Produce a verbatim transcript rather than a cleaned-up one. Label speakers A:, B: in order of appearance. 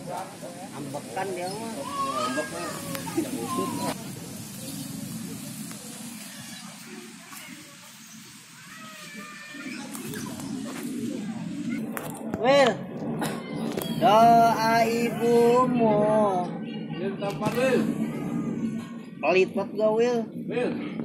A: Ambekan dia mah.
B: Ambek mah. Yang usut.
A: Wil, doa ibumu.
B: Wil, tampar Wil.
A: Pelit banget gak Wil?
B: Wil.